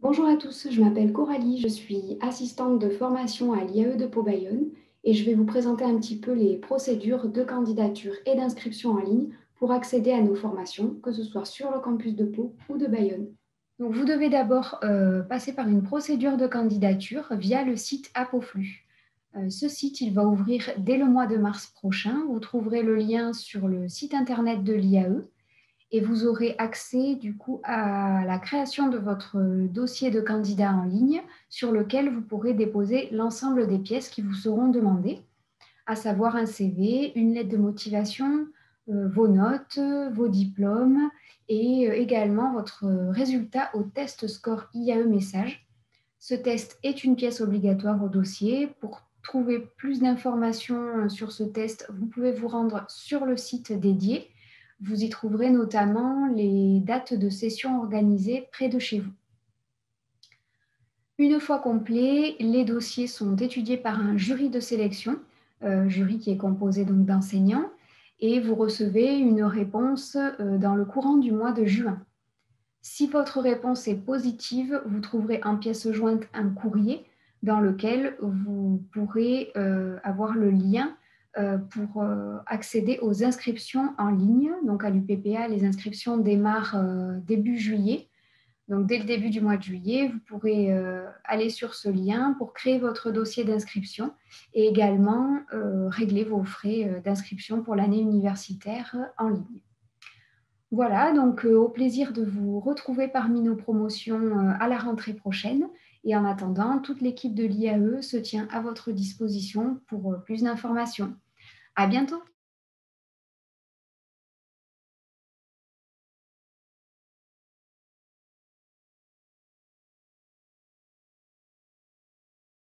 Bonjour à tous, je m'appelle Coralie, je suis assistante de formation à l'IAE de Pau-Bayonne et je vais vous présenter un petit peu les procédures de candidature et d'inscription en ligne pour accéder à nos formations, que ce soit sur le campus de Pau ou de Bayonne. Donc, vous devez d'abord passer par une procédure de candidature via le site Appoflux. Ce site, il va ouvrir dès le mois de mars prochain. Vous trouverez le lien sur le site internet de l'IAE et vous aurez accès du coup à la création de votre dossier de candidat en ligne sur lequel vous pourrez déposer l'ensemble des pièces qui vous seront demandées, à savoir un CV, une lettre de motivation, vos notes, vos diplômes et également votre résultat au test score IAE Message. Ce test est une pièce obligatoire au dossier. Pour trouver plus d'informations sur ce test, vous pouvez vous rendre sur le site dédié. Vous y trouverez notamment les dates de sessions organisées près de chez vous. Une fois complets, les dossiers sont étudiés par un jury de sélection, jury qui est composé donc d'enseignants, et vous recevez une réponse dans le courant du mois de juin. Si votre réponse est positive, vous trouverez en pièce jointe un courrier dans lequel vous pourrez avoir le lien pour accéder aux inscriptions en ligne. Donc à l'UPPA, les inscriptions démarrent début juillet. Donc dès le début du mois de juillet, vous pourrez aller sur ce lien pour créer votre dossier d'inscription et également régler vos frais d'inscription pour l'année universitaire en ligne. Voilà, donc au plaisir de vous retrouver parmi nos promotions à la rentrée prochaine. Et en attendant, toute l'équipe de l'IAE se tient à votre disposition pour plus d'informations. À bientôt!